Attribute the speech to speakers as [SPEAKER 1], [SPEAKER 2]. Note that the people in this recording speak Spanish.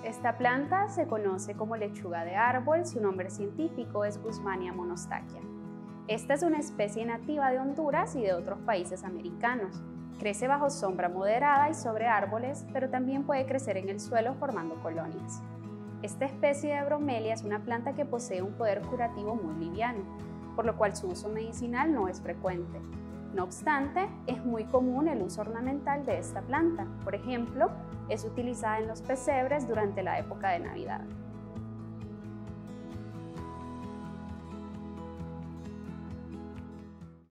[SPEAKER 1] Esta planta se conoce como lechuga de árbol, su nombre científico es Guzmania monostaquia. Esta es una especie nativa de Honduras y de otros países americanos. Crece bajo sombra moderada y sobre árboles, pero también puede crecer en el suelo formando colonias. Esta especie de bromelia es una planta que posee un poder curativo muy liviano, por lo cual su uso medicinal no es frecuente. No obstante, es muy común el uso ornamental de esta planta. Por ejemplo, es utilizada en los pesebres durante la época de Navidad.